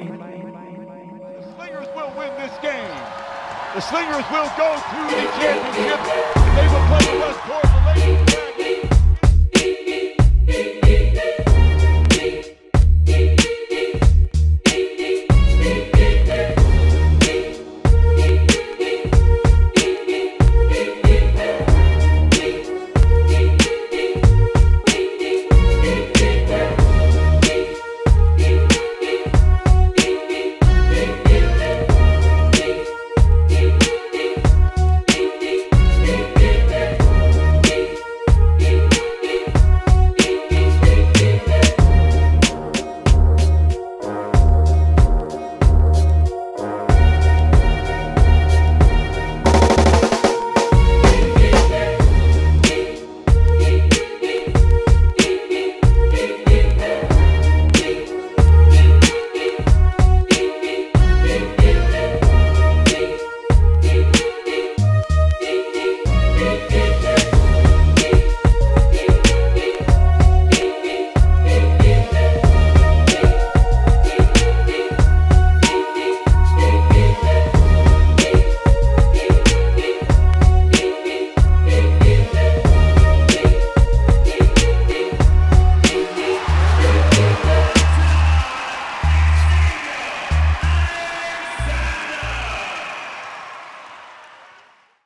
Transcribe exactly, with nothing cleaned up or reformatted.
The Slingers will win this game. The Slingers will go to the championship. They will play the West Court.